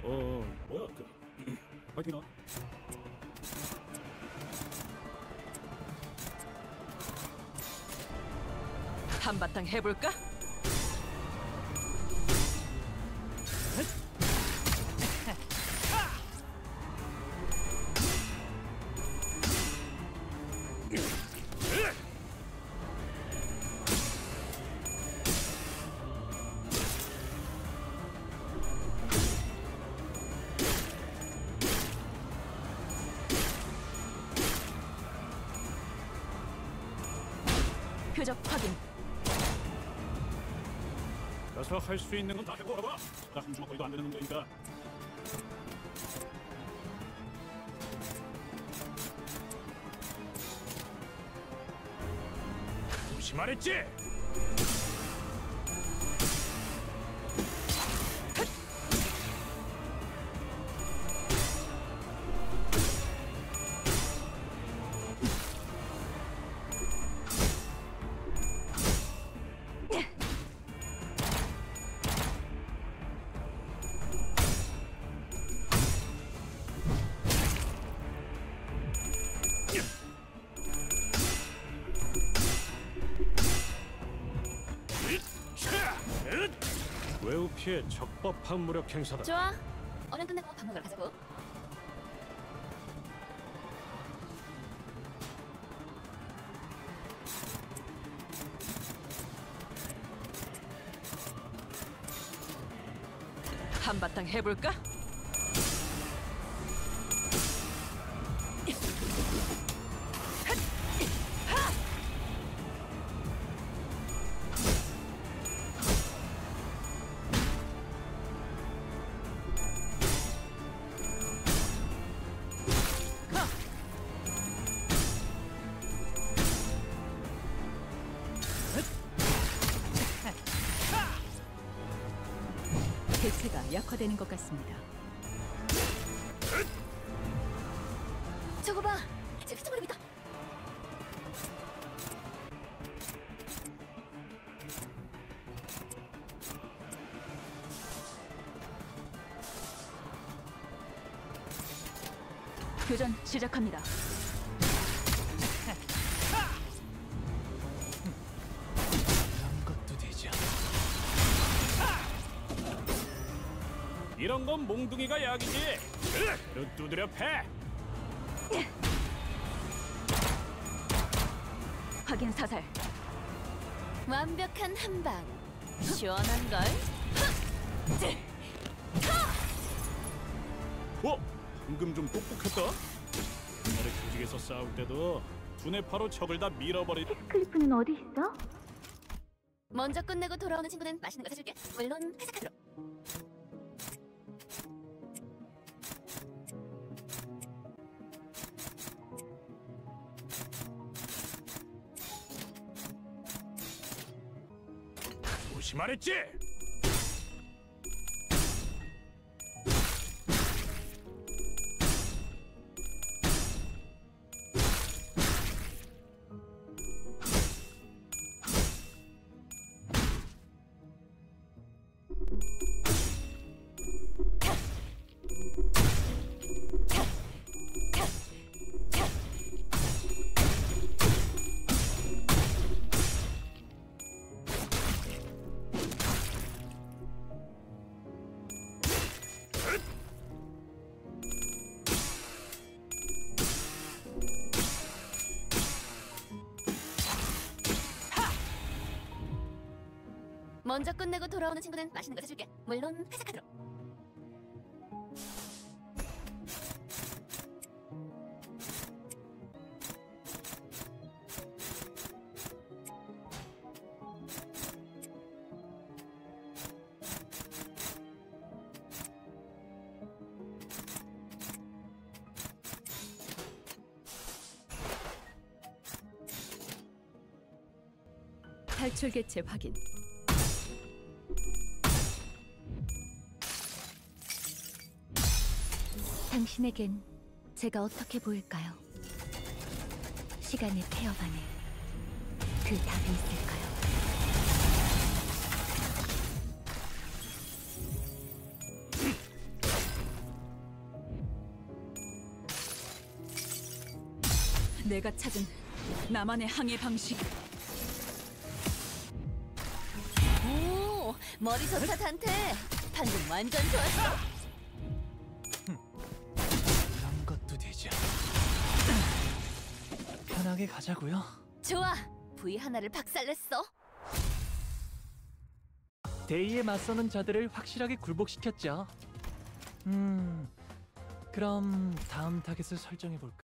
뭐야 파이팅이나. 한바탕 해볼까? 표적 확인. 가서 할 수 있는 건 다 해보라 봐. 나 한 주먹거리도 안 되는 놈이니까. 조심하랬지? 외우 피해 적법한 무력 행사다. 좋아. 얼른 끝내고 밥 먹으러 가자고. 한바탕 해볼까? 대체가 약화되는 것 같습니다. 저거 봐. 제 휘청거립니다. 교전 시작합니다. 이런 것도 되지 않아. 이런 건 몽둥이가 약이지. 눈 두드려 패. 확인 사살. 완벽한 한방. 시원한걸? 방금 좀 똑똑했다. 옛날에 조직에서 싸울 때도 두뇌 파로 적을 다 밀어버리. 클리프는 어디 있어? 먼저 끝내고 돌아오는 친구는 맛있는 거 사줄게. 물론 회사카드로. 조심하랬지? 먼저 끝내고 돌아오는 친구는 맛있는 거 사줄게. 물론 회사카드로. 탈출 개체 확인. 당신에겐 제가 어떻게 보일까요? 시간의 폐업 안에 그 답이 있을까요? 내가 찾은 나만의 항해 방식. 오, 머리 좋다 단테. 방금 완전 좋았어. 이런 것도 되죠. 편하게 가자고요. 좋아. V 하나를 박살냈어. 데이에 맞서는 자들을 확실하게 굴복시켰죠. 그럼 다음 타겟을 설정해 볼까?